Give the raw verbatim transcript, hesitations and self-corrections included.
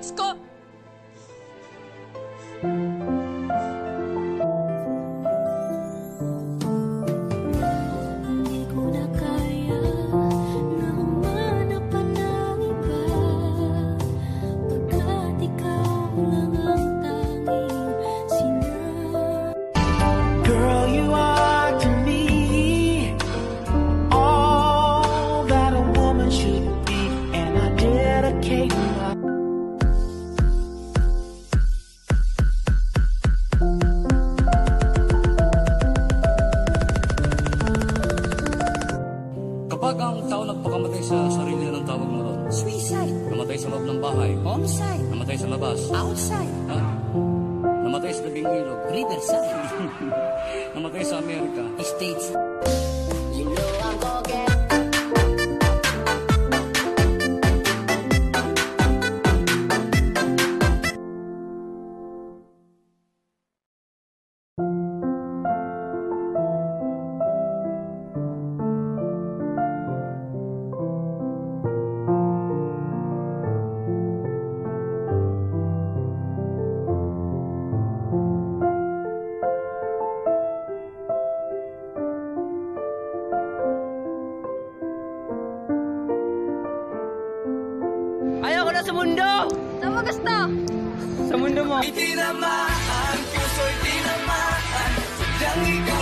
ex ko. Kapag ang tao nagpakamatay sa sarili ng tawag mo ron? Suicide. Namatay sa loob ng bahay? Homicide. Namatay sa labas? Outside. Ha? Namatay sa tabing ilog? Riverside. Namatay sa Amerika? States. You know I'm gonna get Ayaw ko na sa mundo! Saan mo gusto? Sa mundo mo. Itinamaan, puso'y tinamaan, sadyang ikaw